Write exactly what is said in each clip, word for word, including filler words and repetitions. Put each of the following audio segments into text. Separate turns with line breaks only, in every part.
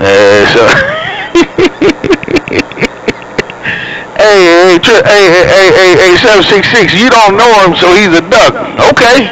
Uh, so, hey, hey, hey, hey, hey, hey, hey, seven six six, you don't know him, so he's a duck. Okay.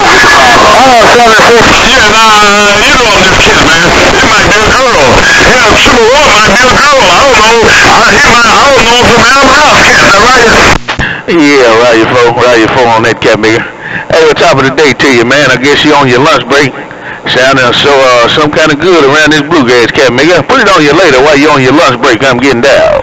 Oh, seven six. Yeah, nah, you know I'm just kidding, man. It might be a girl. Yeah, Super One might be a girl. I don't know. I, he might, I don't know from Adam House, Cat. Is that right?
Yeah, right, your phone, right, your phone on that, cat maker. Hey, what's top of the day to you, man? I guess you on your lunch break. Sounding so, uh, some kind of good around this bluegrass, cat maker. Put it on you later while you on your lunch break. I'm getting down.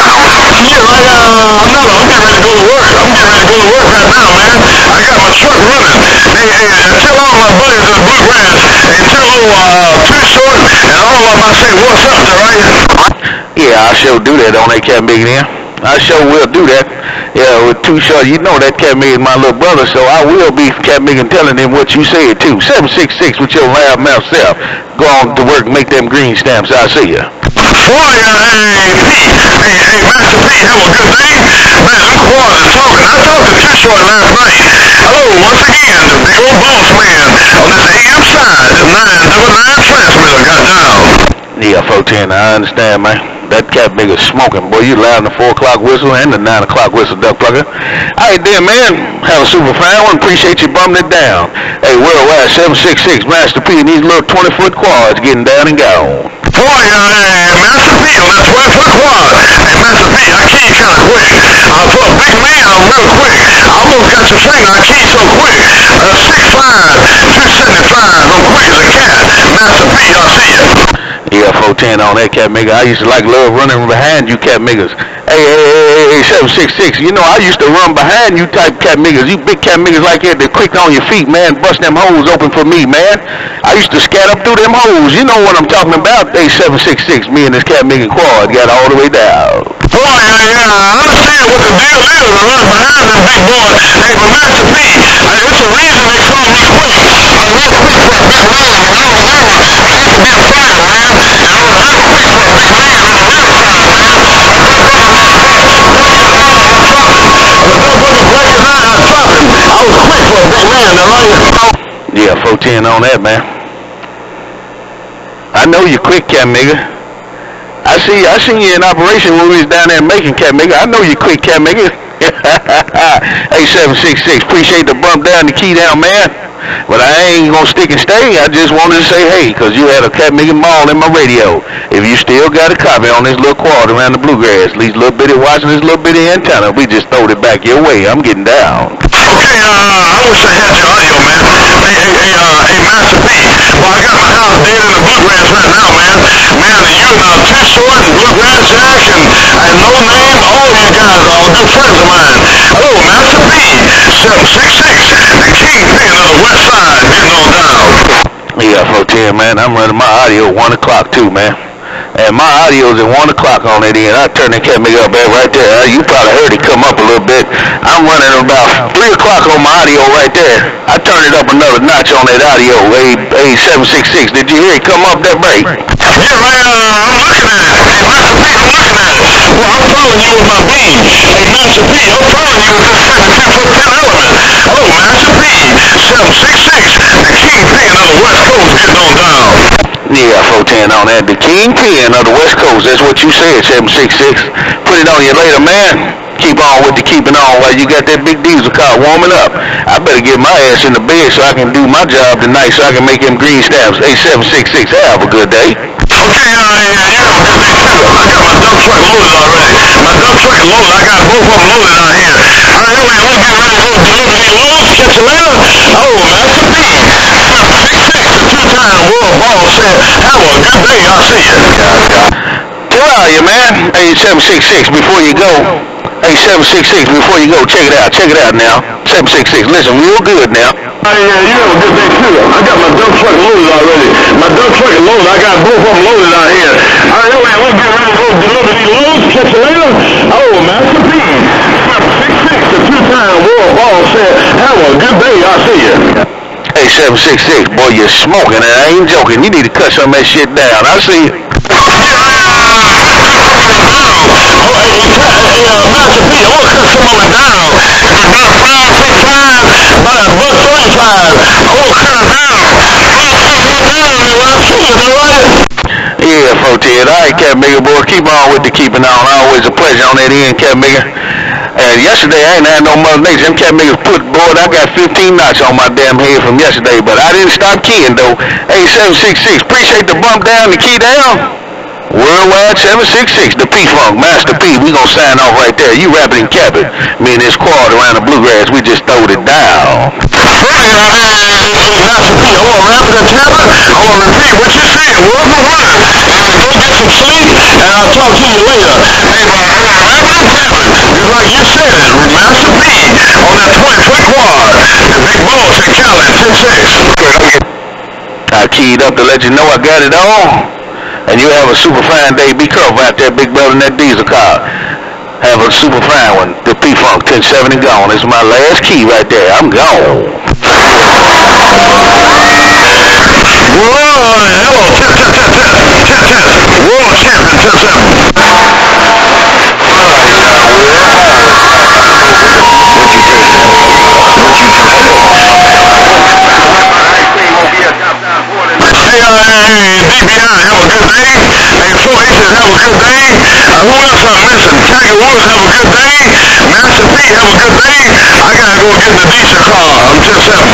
Yeah, right, uh, I'm not, I'm getting ready to go to work. I'm getting ready to go to work right now, man. I got my truck running. Hey, hey, tell all my buddies in the bluegrass, and tell old, uh, Too Short, and all of them, I say, what's up, is that right?
Yeah, I sure do that on that cat maker there. I sure will do that. Yeah, with Too Short, you know that cat maker is my little brother, so I will be cat maker telling him what you said too. seven six six with your loud mouth self. Go on to work and make them green stamps. I'll see ya.
Boy, uh, hey, Pete, hey, hey, Master Pete, have a good day. Man, I'm quiet and talking. I talked to Too Short last night. Hello, once again, the big old boss man on this A M side, the nine double nine transmitter got down.
Yeah, four ten, I understand, man. That cat maker smoking, boy. You loud in the four o'clock whistle and the nine o'clock whistle, duck plucker. All right, then, man. Have a super fine one. Appreciate you bumming it down. Hey, worldwide seven six six, Master P and these little twenty foot quads getting down and gone.
Boy, uh, hey, Master P on that twenty foot quad. Hey, Master P, I key kind of quick. Uh, for a big man, I'm real quick. I almost got your finger. I key so quick. Uh, six five, two seventy-five. I'm quick as a cat. Master P, I'll see you.
Yeah, four ten on that cat maker. I used to like love running behind you cat makers. Hey, hey, hey, hey, seven six six. You know, I used to run behind you type cat makers. You big cat makers like that, they're quick on your feet, man. Bust them holes open for me, man. I used to scat up through them holes. You know what I'm talking about. Hey, seven six six, me and this cat making quad got all the way down.
Boy, yeah, yeah, I understand what the deal is. I run behind them big boys. Hey, but Master P, uh, it's a reason they call me quick. I'm real quick for a big man. I don't know. I used to be a fighter, man. And I was real quick for a big man on the real side, man. I was quick for a big man, right?
Yeah, four ten on that, man. I know you quick, cat maker. I see I seen you in operation when we was down there making cat maker. I know you quick, cat maker. Hey, seven six six, appreciate the bump down, the key down, man. But I ain't gonna stick and stay. I just wanted to say hey, because you had a cat making mall in my radio. If you still got a copy on this little quad around the bluegrass, these little bitty watching this little bitty antenna, we just throwed it back your way. I'm getting down.
Okay, uh, I wish I had your audio, man. Hey, hey, hey, uh, hey, Master P. Well, I got my house dead in the bluegrass right now, man. Man, you and uh, Too Short and Bluegrass Jack and, and No Name, all these guys are all good friends of mine. Hello, Master P. seven six six, the kingpin of the west side, getting on down.
Yeah, four ten, man. I'm running my audio one o'clock too, man. And my audio's at one o'clock on that end. I turn the cat maker up right there. You probably heard it come up a little bit. I'm running about three o'clock on my audio right there. I turned it up another notch on that audio. Hey, hey, seven six six. Did you hear it come up that break?
Yeah, man, uh, I'm looking at it. Hey, Master P, I'm looking at it. Well, I'm following you with my beam. Hey, Master P, I'm following you with this seventy-two foot ten element. Hello, Master P, seven six six, the kingpin of the West Coast, getting on down.
Yeah, four ten on that. The kingpin of the West Coast. That's what you said, seven six six. Put it on you later, man. Keep on with the keeping on while you got that big diesel car warming up. I better get my ass in the bed so I can do my job tonight so I can make them green stamps. Hey, seven six six, have a good day.
Okay, uh, yeah, you have a good day too. I got my dump truck loaded already. My dump truck is loaded. I got both of them loaded out here. All right, anyway, let's get ready to go deliver these loads. Catch you later. Oh, Master P. seven six six, the two-time world boss said, have a good day. I'll see you.
Where are you, man? Hey, seven six six, before you go. Hey, seven six six, before you go, check it out. Check it out now. seven six six, listen real good now.
Hey, yeah, you have a good day too. I got my dump truck loaded already. My dump truck is loaded. I got both of them loaded out here. All right, anyway, we'll get ready to go deliver these loads. Catch you later. Oh, Master P. seven six six, the two-time world boss said, have a good day. I'll see you.
Hey, seven six six, boy, you're smoking, and I ain't joking. You need to cut some of that shit down. I'll see you.
Hey, uh, Master P, I want to cut some of it down. It's about five, six, five, about a buck thirty-five. I want to cut it down. I want to cut it down, man. I'll see you, all right?
Yeah, four forward to it. All right, Cat Mega, boy. Keep on with the keeping on. Always a pleasure on that end, Cat Mega. And yesterday, I ain't had no mother nature. Them Cat Megas put, boy, I got fifteen knots on my damn head from yesterday, but I didn't stop keying, though. Hey, seven six six, appreciate the bump down, the key down. Worldwide seven six six, the P-Funk, Master P. We gonna sign off right there. You rapping and capping. Me and this quad around the bluegrass, we just throwed it down.
Hey, uh, Master P, I wanna rap it and tap it. I wanna repeat what you said, word for word. And go get some sleep, and I'll talk to you later. Hey, but I wanna rap it and tap it. Just like you said, Master P on that twenty-foot quad. Big Boss in Cali, ten six.
I keyed up to let you know I got it all. And you have a super fine day. Be careful out there, big brother, in that diesel car. Have a super fine one. The P-Funk, ten seven and gone. This is my last key right there. I'm gone.
Whoa, hello, test, test, test, test, test, test. World champion, ten seven. Hey, uh, D B I, have a good day. Hey, four Aces, have a good day. Uh, who else I'm missing? Tiger Woods, have a good day. Master P, have a good day. I gotta go get in the diesel car. I'm ten seven.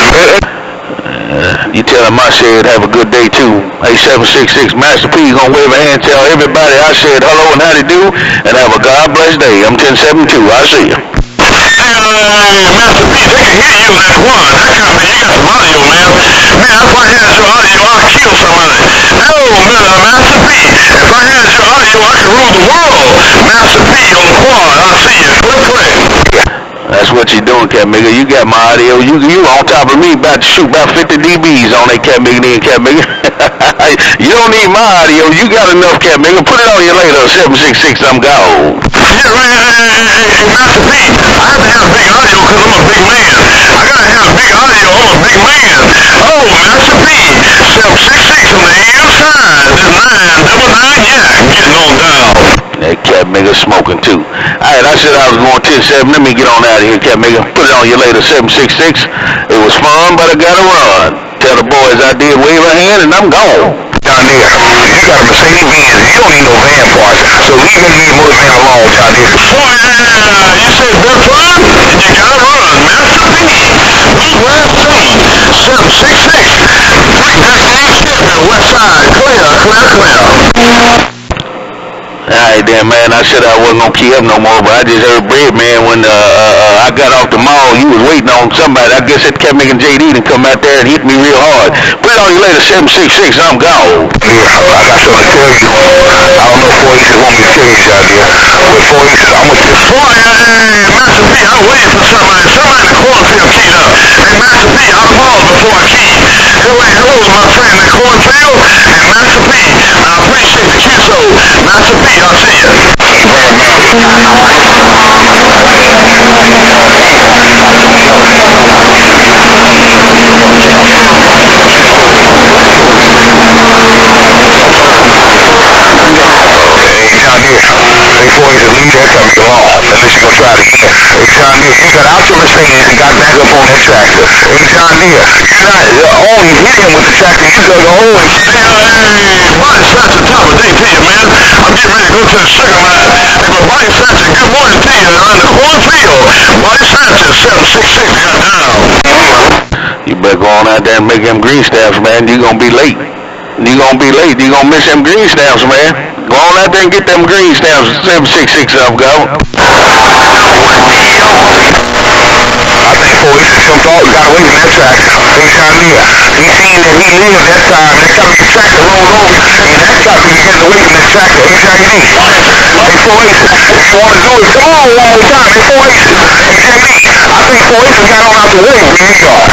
Uh, you tell him I said have a good day too. Hey, seven six six, Master P gonna wave a hand, tell everybody I said hello and how they do, and have a God bless day. I'm ten seven too. I see you.
Hey, uh, Master P, they can hear you in that one. That kind of, man, you got some audio, man. Man, if I had your audio, I'd kill somebody. Hello, man, uh, Master P. If I had your audio, I could rule the world. Master P on the quad. I'll see you. Click, click.
That's what you doing, Cat Mega. You got my audio. You you on top of me, about to shoot about fifty D Bs on that Cat Mega, then Cat Mega. You don't need my audio. You got enough, Cat Mega. Put it on you later. seven six six, I'm gone.
Yeah, right. Hey, hey, hey, hey, Master P, I have to have big audio because I'm a big man. I gotta have big audio. I'm a big man. Oh, Master P, seven six six on the inside. This nine double nine, yeah, getting on down.
That Cat Mega smoking too. Alright, I said I was going ten seven. Let me get on out of here, Cat Mega. Put it on you later, seven six six. It was fun, but I gotta run. Tell the boys I did wave a hand and I'm gone.
Down there, you got a Mercedes Benz. You don't need no van parts. So leave me and mother van alone down there. Boy, yeah, you said they're fun? You gotta run. Master P, Bluegrass City, seven six six. Breakneck Dave Champion, West Side. Clear, clear, clear.
Alright then, man, I said I wasn't gonna key up no more, but I just heard Bread, man, when uh, uh, I got off the mall, you was waiting on somebody. I guess that Cat Mega and J D to come out there and hit me real hard. Put it on you later, seven six six, I'm gone.
Yeah, I got something to tell you. I don't know if four Aces want me to tell you out there, but four Aces, I'm gonna tell you. Boy, hey, Master P, I'm waiting for somebody. Somebody in the cornfield keyed up. Hey, Master P, I'll pause before I key. Hello, hello, my friend in the cornfield. And Master P, I appreciate the Q S O. Master P, I'll see you. Hey, four Aces, leave that coming along, unless you're gonna try it again. Hey, John Deere, you got out your Mercedes and got back up on that tractor. Hey, John Deere, you're not uh, only hit him with the tractor, you dug a hole and shit. Hey, Body Snatch the top of the day to you, man. I'm getting ready to go to the sugar mine. Hey, but Body Snatch, good morning to you on the cornfield. Body Snatch, seven six six, got down.
You better go on out there and make them green staffs, man. You gonna be late. You gonna be late. You gonna miss them green staffs, man. Go on out there and get them green stamps. seven six six up, go.
I think four Aces some thought we got away from that track. Hey, John Deere, he seen that he lived that time. Next time the tractor rolled over, and that tractor was getting away from that tractor. Hey, John Deere, hey, four Aces, if you want to do it, come on all the time. Hey, four Aces, hey, John Deere, I think four Aces got on out the way. Where you are.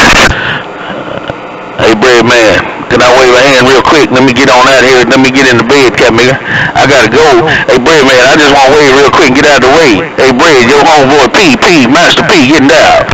Hey, Bread Man, can I wave a hand real quick? Let me get on out here. Let me get in the bed, Cat Mega. I gotta go. Hey, Bread Man, I just want to wave real quick and get out of the way. Hey, Bread, your homeboy P, P, Master P, getting down.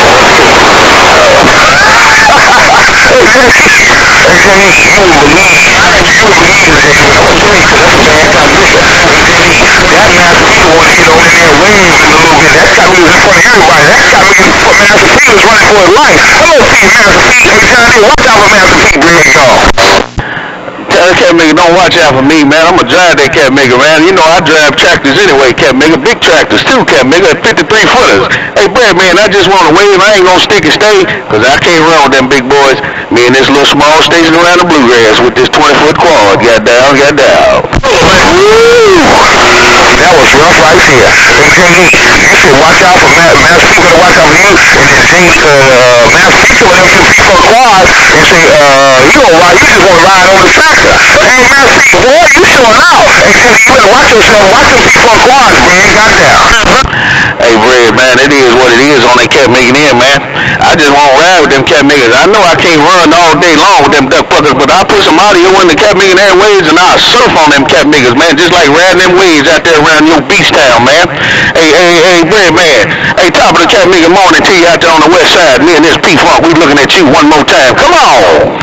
Hey, Jimmy, you will believe, you will believe that you know what I'm saying, because that's a bad competition. Hey, Jimmy, that Master P the one to get on in there waving a little bit. That got me in front of everybody. That got me in front of Master P was running for his life. Hello, P, Master P. Hey, John Deere, watch out for Master P, Bread, y'all.
Tell man. That cat maker don't watch out for me, man. I'm gonna drive that cat maker, man. You know I drive tractors anyway, cat maker. Big tractors too, cat maker. fifty-three footers. Hey, Brad, man, I just want to wave. I ain't gonna stick and stay, cause I can't run with them big boys. Me and this little small station around the bluegrass with this twenty foot quad. Got down, got down.
Woo! That was rough right there. And J D, you should watch out for Mass Master P. Gonna watch out for you. And then J uh, Master P. with them two people on quad and say, uh, you don't ride, you just want to ride on the tractor. Hey, Master P, boy, you showing out. And J D, you better watch yourself. Watch them people on quads, man. Got down.
Hey, Brad, man, it is what it is on that cat making in, man. I just want to ride with them cat makers. I know I can't run all day long with them duck fuckers, but I put some audio in the cat making airwaves and I'll surf on them cat makers, man, just like riding them waves out there around your beach town, man. Hey, hey, hey, Brad, man. Hey, top of the cat maker morning to you out there on the west side. Me and this P-Funk, we looking at you one more time. Come on.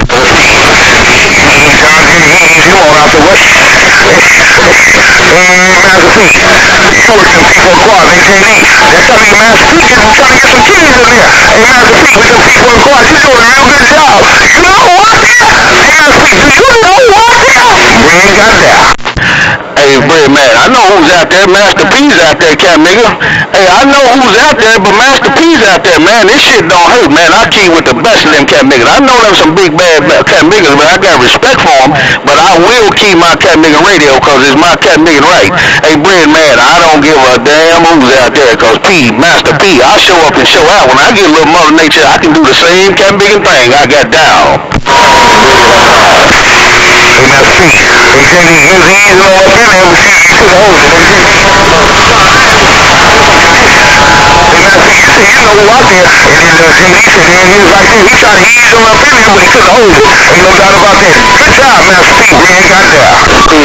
You on out the west. And Master P, you work some people on quad, man, J D. That's how you Master P, I'm trying to get some kids in there. Hey, Master P, with some people on quad, you're doing a real good job. You know what? Hey, Master P, do you know what? We ain't got that.
Hey, Brad, man, I know who's out there. Master P's out there, cat nigga. Hey, I know who's out there, but Master P's out there, man. This shit don't hurt, man. I keep with the best of them cat niggas. I know them some big bad cat niggas, but I got respect for them. But I will keep my cat nigga radio, cause it's my cat nigga right. Hey, Brad, man, I don't give a damn who's out there, cause P, Master P, I show up and show out. When I get a little Mother Nature, I can do the same cat nigga thing I got down.
Hey, Master P, hey, J D, he's easy on up in there, but you see the hose. Hey, Master P, you see, you know who out there, and then uh, J D said, man, he was like this, he tried to ease on up in there, but he couldn't hold it. Ain't no doubt about that. Good job, Master P, we ain't got there.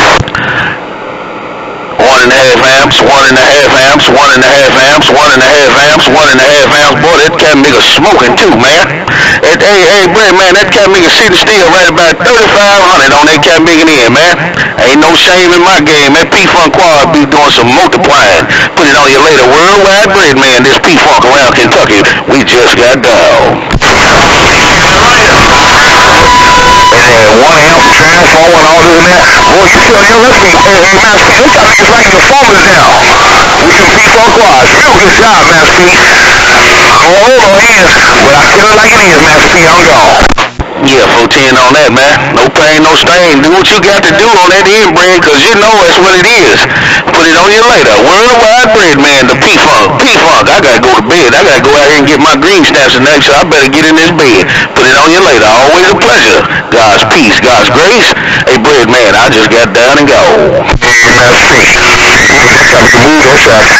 One and a half amps, one and a half amps, one and a half amps, one and a half amps, one and a half amps. Boy, that cat nigga smoking too, man. That, hey, hey, Brad, man, that cat nigga sitting still right about thirty-five hundred on that cat nigga in, man. Ain't no shame in my game. That P-Funk quad be doing some multiplying. Put it on you later. Worldwide Brad, man, this P-Funk around Kentucky. We just got down.
And one amp transformer and all this and that. Boy, you tell them, let's be, hey, hey, Master P, this time it's like the formula down. We can beat on quads. Real good job, Master P. I'm gonna hold on hands, but I kill it like it is, Master P. I'm gone.
Yeah, four ten on that, man. No pain, no stain. Do what you got to do on that end, Brad, because you know that's what it is. Put it on you later. Worldwide Brad, man, the P-Funk. P-Funk, I got to go to bed. I got to go out here and get my green stamps tonight, so I better get in this bed. Put it on you later. Always a pleasure. God's peace, God's grace. Hey, Brad, man, I just got down and go.
Hey, Master P. That's how we can move that shot.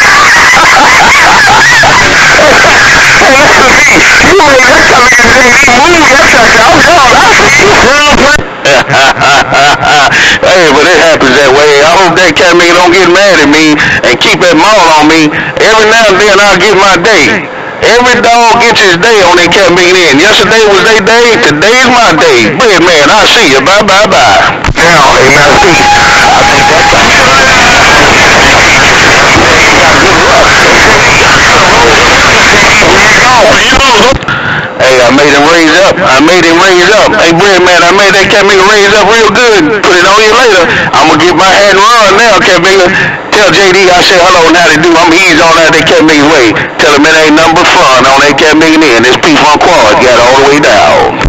Hey, Master P, you made that time we can move that shot. I'm gone. I see you.
Hey, but it happens that way. I hope that cat nigga don't get mad at me and keep that maul on me. Every now and then I'll get my day. Every dog gets his day on that cat nigga in. Yesterday was their day. Today's my day. Brad, man, I'll see you. Bye, bye, bye.
Now, hey, Master P, I think that's
Hey, I made him raise up. I made him raise up. Hey, Brad, man, I made that cat nigga raise up real good. Put it on you later. I'm going to get my hat and run now, cat nigga. Tell J D I said hello and how to do. I'm easy on that cat nigga's way. Tell him it ain't nothing but fun on that cat nigga in. This P-Funk quad got all the way down.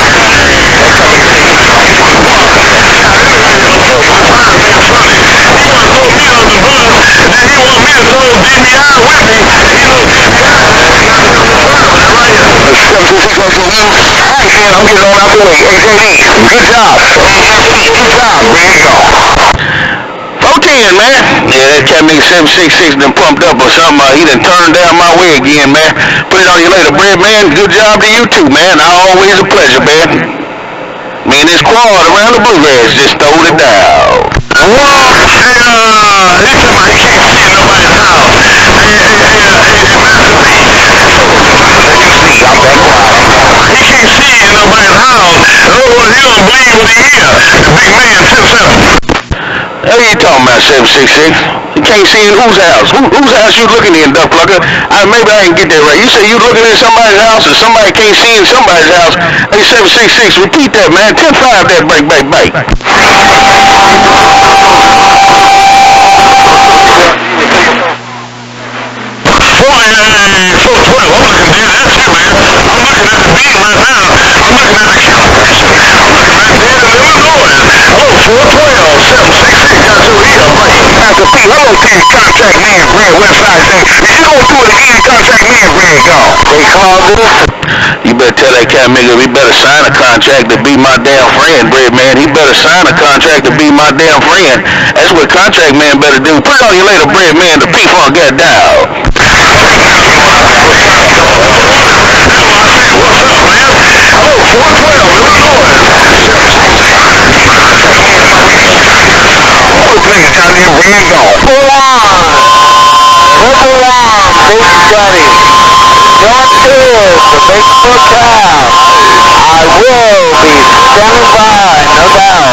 I'm getting on out the way. Hey, J D, good job. Good job, man.
four ten, man. Yeah, that cat nigga seven six six done pumped up or something. Uh, he done turned down my way again, man. Put it on you later, Brad, man. Good job to you too, man. Always a pleasure, man. Me and this quad around the bluegrass just throwed it down.
Whoa, hey, uh, this time I can't see nobody's house. Hey, hey, hey, hey, Master P. He can't see in nobody's house. Oh, he don't believe what he hears. The big man, ten seven.
What are you talking about, seven six six? You can't see in whose house? Who, whose house you looking in, Duck Plucker? I, maybe I didn't get that right. You say you looking in somebody's house and somebody can't see in somebody's house. Hey, seven six six, repeat that, man. ten five that break, break, break.
four twelve, I'm looking dead at you, man. I'm looking at the beat right now. I'm looking at the calibration. I'm looking right dead in Illinois. Hello, four twelve, seven six six, got your ear right. Master P, hello, King Contact Man, Brand Westside thing. If you don't do it again, Contact Man, Brand gone. They called this.
You better tell that cat nigga he better sign a contract to be my damn friend, Bread Man. He better sign a contract to be my damn friend. That's what Contract Man better do. Put it on you later, Bread Man. The P-Funk got down.
I will be standing by, no doubt.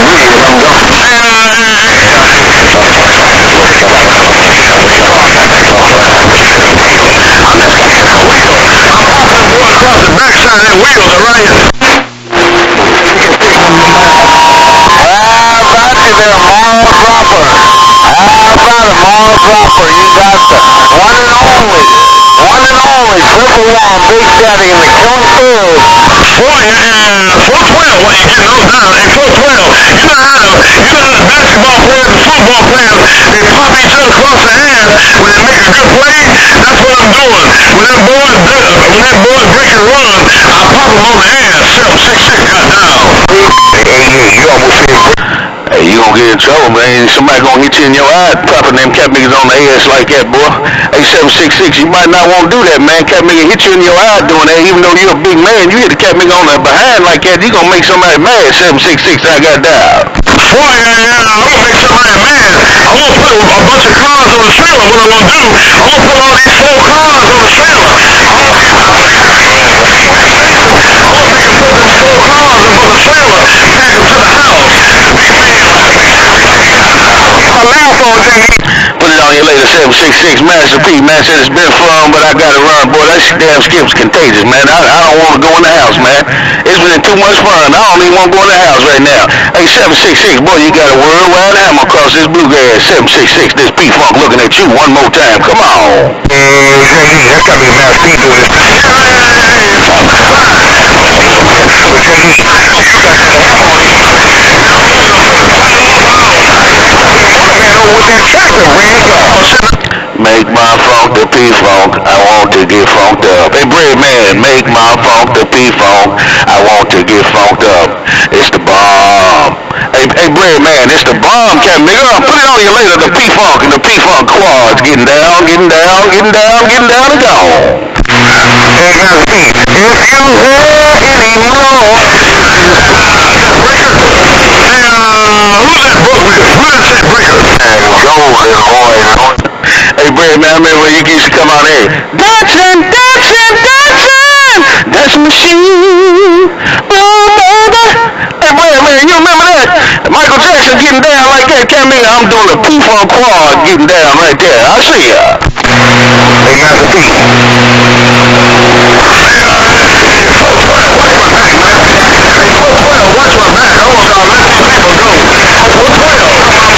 Across the backside of that wheels are right here.
How about you there, Mall Dropper? How about it, Mall Dropper? You got the one and only, one and only Triple One Big Daddy in the killing field.
Boy, uh, four twelve, well, you getting those down. Hey, four twelve, you know how the, you know how the basketball players and football players, they pop each other across the ass when they make a good play? That's what I'm doing. When that boy does, when that boy break and run, I pop him on the ass. seven six six got down. Hey, hey, you almost hit him.
Hey, you gonna get in trouble, man. Somebody gonna hit you in your eye popping them cat niggas on the ass like that, boy. Hey, seven six six, you might not want to do that, man. Cat nigga hit you in your eye doing that. Even though you're a big man, you hit the cat nigga on the behind like that, you gonna make somebody mad. seven six six, I got down.
Boy, yeah, yeah, I'm gonna make somebody mad. I'm gonna put a, a bunch of cars on the trailer. What I'm gonna do, I'm gonna put all these four cars on the trailer. I'm gonna make them put them four cars on the trailer, pack them to the house.
Put it on you later, seven six six, Master P. Man said it's been fun, but I gotta run, boy. That damn skip's contagious, man. I, I don't want to go in the house, man. It's been too much fun. I don't even want to go in the house right now. Hey, seven six six, boy, you got a worldwide hammer across this bluegrass. seven six six, this P-Funk looking at you one more time. Come on.
Uh, that's gotta be a Master P doing this.
Make my funk the P-Funk, I want to get funked up. Hey, Bread Man, make my funk the P-Funk, I want to get funked up. It's the bomb. Hey, hey, Bread Man, it's the bomb, cat nigga. Put it on you later, the P-Funk and the P-Funk quads. Getting down, getting down, getting down, getting down and gone.
Hey, Master P, if you hear any more... Hey, uh, who's that book with? Who's that breaker?
Golden boy.
Hey, Bread Man, I remember when you used to come out here. Dancing, dancing, dancing, dance machine. Oh, baby. Hey, Bread Man, you remember that? Michael Jackson getting down like that. Can't mean I'm doing a P-Funk quad getting down right there. I see ya.
Hey, Master P. Watch my back. I want y'all to let these people go. four twelve.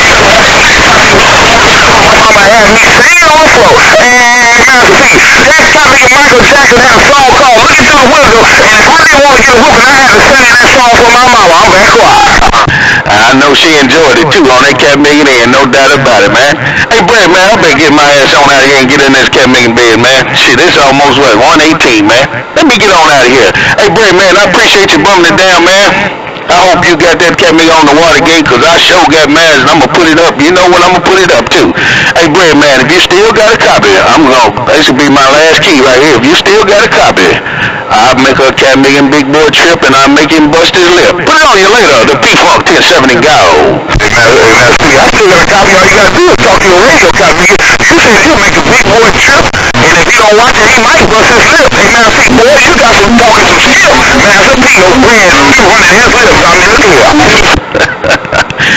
I'm gonna have me stand on the floor. And Master P, next time me and Michael Jackson had a song called Looking Through the Window, and if I didn't want to get a whooping, I had to sing that song for my mama. I'm back quiet.
I know she enjoyed it too on that Cat Million end, no doubt about it, man. Hey, Brad, man, I better get my ass on out of here and get in this Cat Million bed, man. Shit, it's almost, what, one eighteen, man. Let me get on out of here. Hey, Brad, man, I appreciate you bumming it down, man. I hope you got that Cat Million on the Watergate, because I sure got mine, and I'm going to put it up. You know what I'm going to put it up, too. Hey, Brad, man, if you still got a copy, I'm going to, this will be my last key right here. If you still got a copy, I'll make a Cat Million big boy trip, and I'll make him bust his lip. Put it on you later, the P-Funk ten seventy go.
Hey, man, hey, man, see, I still got a copy. All you got to do is talk to your radio copy. You said he'll make a big boy trip, and if you don't watch it, he might bust his lip. Hey, man, see, boy, you got some talking some skill. Man, some people, man, you running his lips. I mean, look here.
Man, I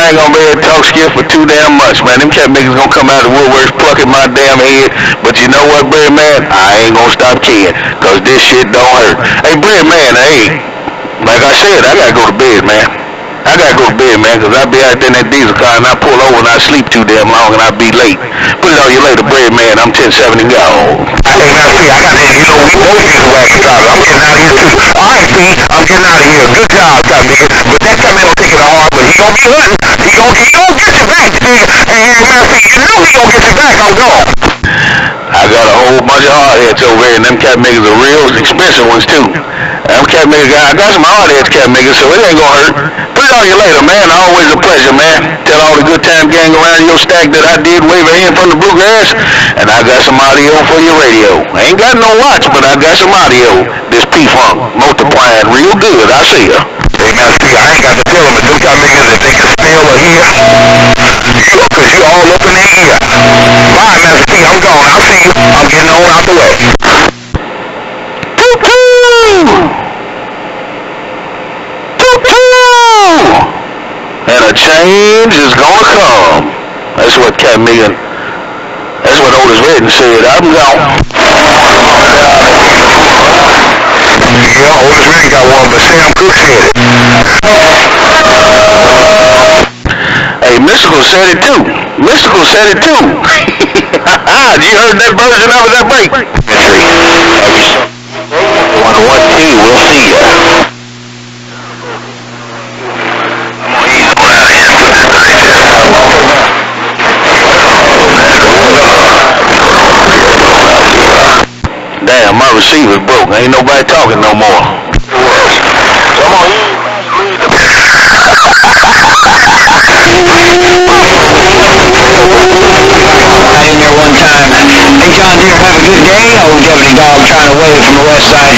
I ain't gonna be able to talk skiff for too damn much, man. Them cat makers gonna come out of the woodworks plucking my damn head. But you know what, Bread Man? I ain't gonna stop kidding, cause this shit don't hurt. Hey, Bread Man, hey, like I said, I gotta go to bed, man. I gotta go to bed, man, cause I be out there in that diesel car and I pull over and I sleep too damn long and I be late. Put it on you later, Bread Man. I'm ten seventy gone.
Hey, now see, I got to, you know, we both use wax drivers. I'm getting out of here too. All right, see, I'm getting out of here. Good job, cat nigga. But that cat man don't take it hard, but he gonna be hunting. He gonna, he gonna get you back, nigga. And man, see, you know he gonna get you back. I'm gone.
I got a whole bunch of hard heads over here, and them cat makers are real expensive ones too. Them cat makers, I got some hard heads cat makers, so it ain't gonna hurt. Put it on you later, man. Always a pleasure, man. Tell all the good time gang around your stack that I did wave a hand from the bluegrass, and I got some audio for your radio. I ain't got no watch, but I got some audio. This P-Funk multiplying real good. I see ya.
Hey, man, see, I ain't got to tell them, but them cat makers that they can smell or hear, cause you all up in their ear. Bye, man, see, I'm gone. I'll see you. I'm getting on out the way.
And a change is gonna come. That's what Cat Megan, that's what Otis Redding said. I'm gone.
Yeah, Otis Redding got one, but Sam Cooke said it.
Hey, Mystical said it too. Mystical said it too. You heard that version of it, that break?
one oh one two, we'll see ya.
Damn, my receiver's broke. Ain't nobody talking no more.
Come on, I in there one time. Hey, John Deere, have a good day. Old Deputy Dog trying to wave from the west side.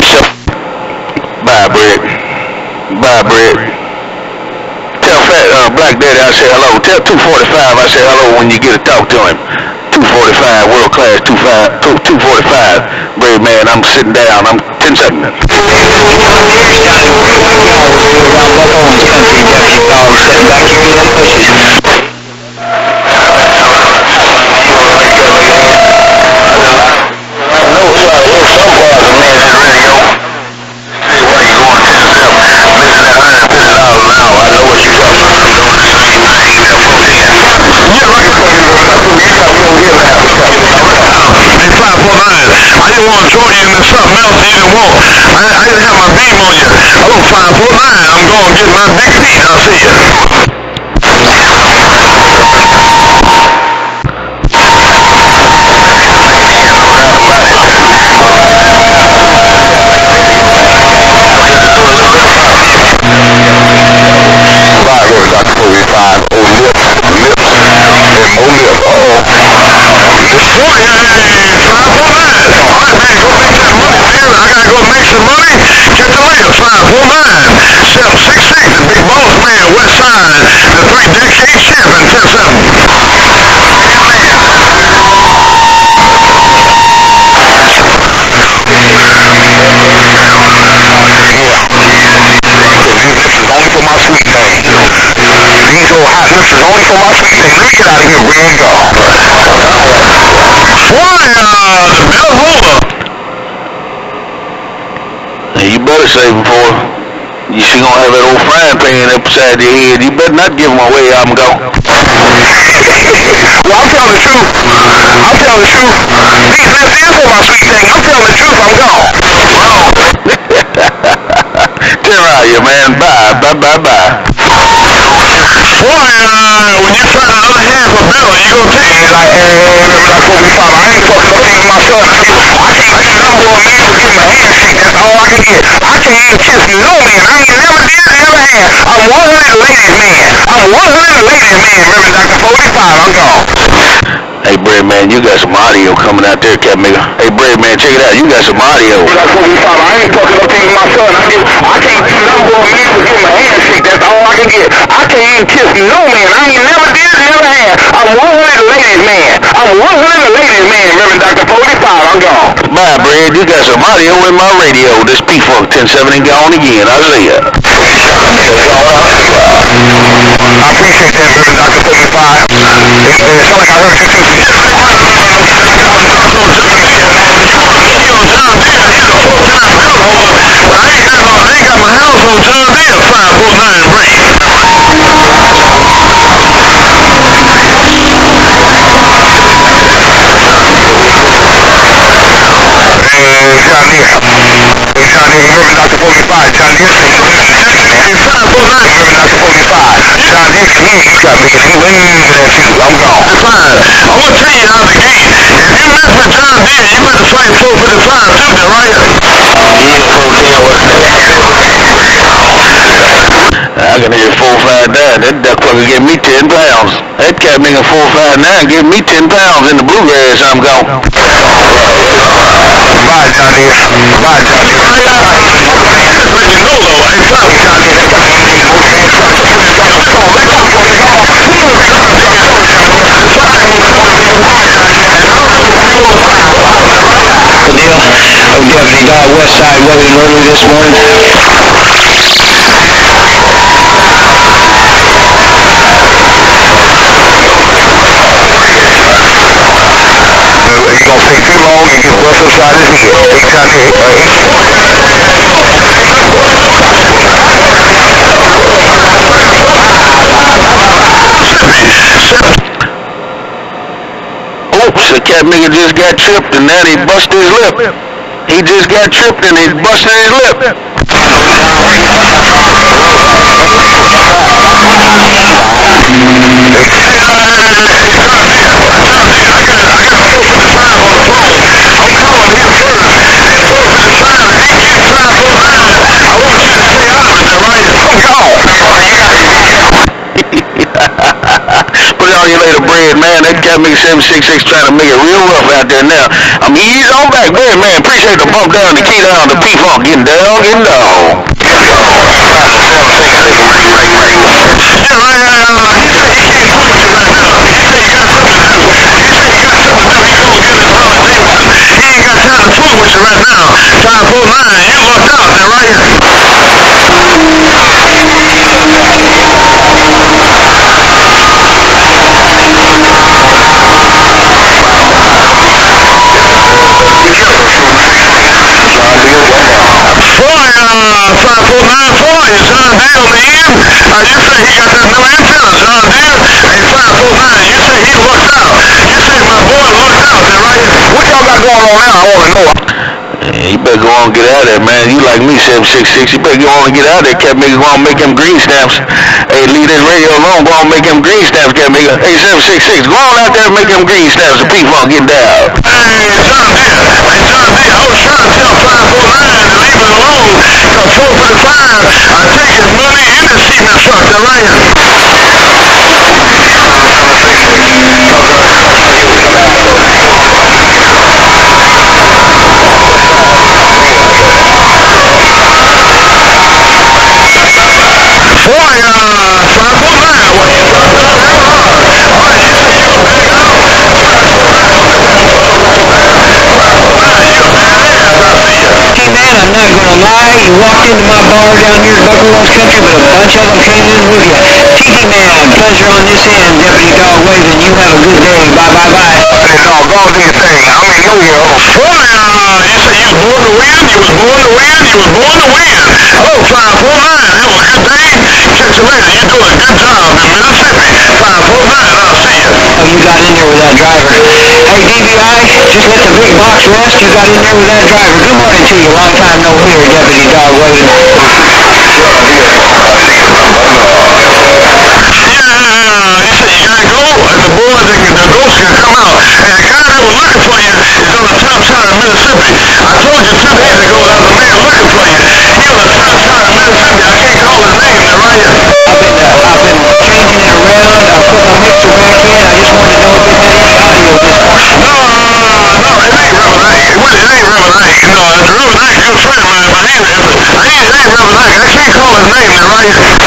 Bye, Brett. Bye, Brett. Tell Fat uh, Black Daddy I said hello. Tell two forty-five I said hello when you get to talk to him. two forty-five, world class, two forty-five. Brave man, I'm sitting down. I'm ten seconds.
Around Buck Owens country, Deputy Dog sitting back here in them bushes.
I didn't want to join you in something else you didn't want. I, I didn't have my beam on you. Hello, five four nine. I'm going to get my big feet. I'll see you. Five over Doctor forty-five. Oh, lips, lips, and more lips. Uh-oh. Destroy it. five four nine. All right, man, go make that money, man. I gotta go make some money. Catch you later. five four nine. seven six six. Big boss man, West Side. The three decade champion. ten seven. Only for my sweet thing. These old hot lips is only for my sweet thing. Let me get out of here, Green Dog. Fly, uh, the bell roller.
Hey, you better save him for her. You she gonna have that old frying pan upside your head. You better not give him away. I'm gone.
Well, I'm telling the truth. I'm telling the truth. These lips is for my sweet thing. I'm telling the truth. I'm gone.
Tear out you, man. Bye, bye, bye, bye.
Boy, uh, when you find another half a bill, you gonna take it like, hey, hey, remember that forty-five. I ain't fucking up even my son. I can't, I can't get number one man to give my handshake. That's all I can get. I can't even kiss no man. I ain't never did, never had. I'm one hundred ladies man. I'm one hundred ladies man. Remember Doctor forty-five. I'm gone.
Hey, Bread Man, you got some audio coming out there, Cat Maker. Hey, Bread Man, check it out. You got some audio.
Doctor forty-five. I ain't fucking up even my son. I, get, I can't get number one man to give my handshake. That's all I can get. I can't even kiss no man. I ain't never did, never had. I'm one hundred ladies man. I'm one hundred ladies man. Remember Doctor forty-five. I'm gone.
Bye, Bread. You got some audio in my radio. This P-Funk ten seventy gone again. I'll see ya.
I appreciate that, Reverend Doctor forty-five. It, it sounds like I heard you too. You on John Deere, he's a full-time householder, but I ain't got, no, I ain't got my house on John Deere five four nine range. John Deere. John Deere, Reverend Doctor forty-five, John Deere. five four nine, Reverend Doctor forty-five. John Deere, you got me some wings in that shoe. I'm gone. That's fine. I want to tell you out of the gate, if you mess with John Deere, you better fight four fifty-five too, then, right?
I can hear four five nine. That duck fucker give me ten pounds. That cat making four five nine give me ten pounds in the bluegrass. I'm gone.
Bye, John Deere. Bye, John Deere. Just let you know, though, hey, stop, John Deere.
The deal of Deputy Dog West Side welding early this morning.
It's gonna take too long and get bust upside his head. Take time to hit, right?
Oops, the cat nigga just got tripped and now he busted his lip. He just got tripped and he busted his lip. Put it on your later bread, man. That cat nigga seven six six trying to make it real rough out there now. I'm easy on back, man, man. Appreciate the bump down, the key down, the P-Funk. Getting down, getting down.
With you right now, five four nine, you locked out there, right here. Boy, uh, five four nine four, is John Deere on the end? Uh, you say he got that new antenna, John Deere? Hey, five four nine, you say he looked out. You say my boy looked out there, right here. What y'all got going on now? I want to know.
Yeah, you better go on and get out of there, man. You like me, seven six six. You better go on and get out of there, cat nigga. Go on and make them green stamps. Hey, leave this radio alone. Go on and make them green stamps, cat nigga. Hey, seven six six. Go on out there and make them green stamps. The P-Funk get down.
Hey, John Deere. Hey, John Deere. I was trying to tell five four nine to leave it alone. Because four fifty-five, I take his money in the cement truck. They're right here. Boy, uh, five four nine, what you talking about? All right, you say you a bad guy? You a badass, I see you.
Hey man, I'm not gonna lie, you walked into my bar down here at Buckarose Country, but a bunch of them came in with you. T T man, pleasure on this end, Deputy Dog Waving. You have a good day. Bye bye bye.
Hey, dog, go do your thing. I'm in New York. Boy, uh, you say you was born to win? You was born to win? You was born to win. Hello, five four nine. Have a good day. Catch you later. You're doing a good job in Mississippi. five four nine, I'll see you.
Oh, you got in there with that driver. Hey, D V I, just let the big box rest. You got in there with that driver. Good morning to you. Long time no hear, Deputy Dog Waving.
Yeah, you said you gotta go, and the boys, they can, the ghosts can come out. And the guy that was looking for you is on the top side of Mississippi. I told you two days ago there was a man looking for you. He on the top side of Mississippi. I can't call his name. They're right here.
I've been, uh, I've been changing it around. I put my mixer back in. I just wanted to know if it had any audio this morning.
No, no, it ain't Reverend Ike. It, it ain't Reverend Ike. No, it's Reverend Ike, a good friend of mine, but he, it ain't, it ain't Reverend Ike. I can't call his name. They're right here.